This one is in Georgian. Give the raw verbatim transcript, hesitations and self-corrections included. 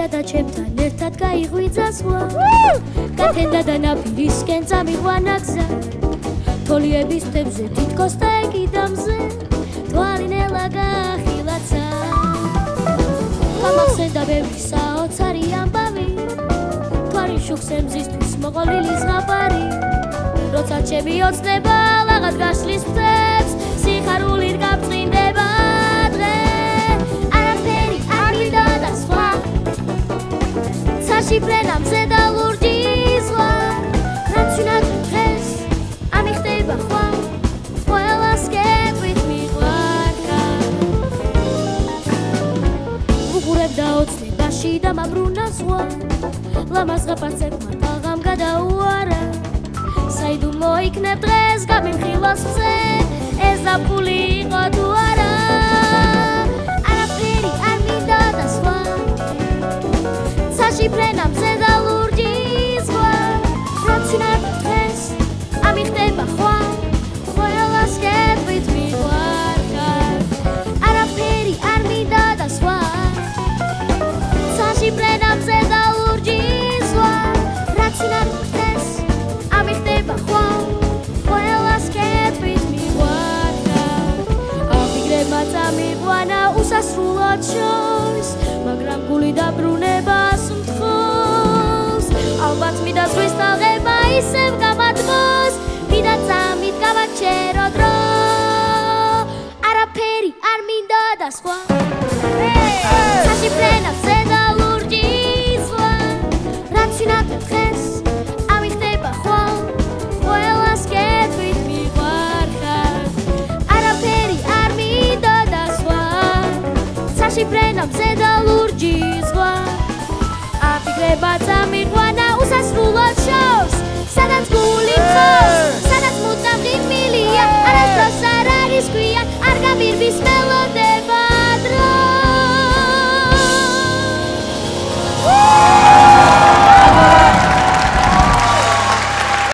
და ჩემთან ერთად გაიღვიძა ზღვა გათენდა და ნაპირისკენ წამიყვანა გზა თოლიების მთებზე თითქოს და ეკიდამზე თვალინელა გაახილაცა გამახსენდა ბევრი საოცარი ამბავი თვარი შუქს ემზისთვის მოყოლილი ზღაპარი როცა ჩემი ოცნება ლაღად გაშლის მთებს სიხარულით გაბწყინდება დღე არაფერი არ მინდა და სხვა საშიფრენ ამზე და ლურჯი ზღვა რაც ვინატრებ დღეს ამიხდება ხვალ ყველას კეთვით მიყვარხარ უყურებდა ოცნებაში და მაბრუნა ზღვა ლამაზ ღაფარცებმა თაღამ გადაუარა საიდუმ მოიქნებ დღეს გამიმხილოს მზე ეს დაფული იყო თუ არა არაფერი არ მინდა და სხვა საშიფრენ ამზე და ლურჯი ზღვა რაც ვინატრებ დღეს ამიხდება ხვალ ყველას კეთვით მიყვარხარ არაფერი არ მინდა და სხვა საშიფრენ ამზე და ლურჯი ზღვა რაც ვინატრებ დღეს ამიხდება ხვალ ყველას კეთვით მიყვარხარ აფიქრება წამიყვანა უსასრულოდ შორს მაგრამ გული დაბრუნებას მთხოვს ალბათ მინდა ზღვის ტალღება ისევ გამადგოს მინდა წამით გავაჩერო დრო არაფერი არ მინდა და სხვა საშიფრენ ამზე და ლურჯი ზღვა რაც ვინატრებ დღეს ამიხდება ხვალ ყველას კეთვით მიყვარხარ არაფერი არ მინდა და სხვა საშიფრენ ამზე და ლურჯი ზღვა აფიქრება წამიყვანა